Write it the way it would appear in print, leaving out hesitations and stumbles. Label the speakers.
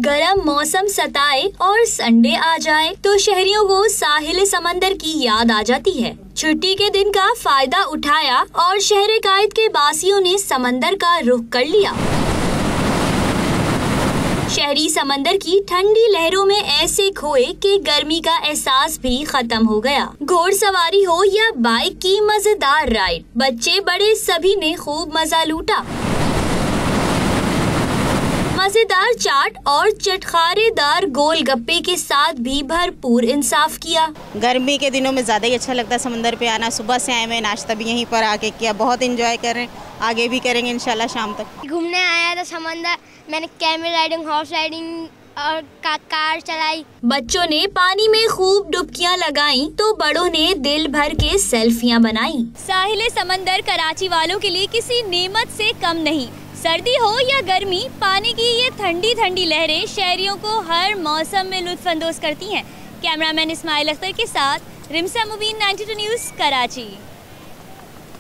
Speaker 1: गरम मौसम सताए और संडे आ जाए तो शहरियों को साहिल समंदर की याद आ जाती है। छुट्टी के दिन का फायदा उठाया और शहर कायद के बासियों ने समंदर का रुख कर लिया। शहरी समंदर की ठंडी लहरों में ऐसे खोए कि गर्मी का एहसास भी खत्म हो गया। घोड़सवारी हो या बाइक की मजेदार राइड, बच्चे बड़े सभी ने खूब मजा लूटा। मजेदार चाट और चटखारेदार गोलगप्पे के साथ भी भरपूर इंसाफ किया।
Speaker 2: गर्मी के दिनों में ज़्यादा ही अच्छा लगता है समंदर पे आना। सुबह से आए हुए, नाश्ता भी यहीं पर आके किया, बहुत एंजॉय कर रहे हैं, आगे भी करेंगे इंशाल्लाह शाम तक।
Speaker 3: घूमने आया था समंदर, मैंने कैमल राइडिंग, हॉर्स राइडिंग और कार चलाई।
Speaker 1: बच्चों ने पानी में खूब डुबकियां लगाईं तो बड़ों ने दिल भर के सेल्फियां बनाई। साहिल समंदर कराची वालों के लिए किसी नेमत से कम नहीं। सर्दी हो या गर्मी, पानी की ये ठंडी ठंडी लहरें शहरियों को हर मौसम में लुत्फानंदोज करती हैं। कैमरामैन इस्माइल अख्तर के साथ रिमसा मुबीन, 92 न्यूज़, कराची।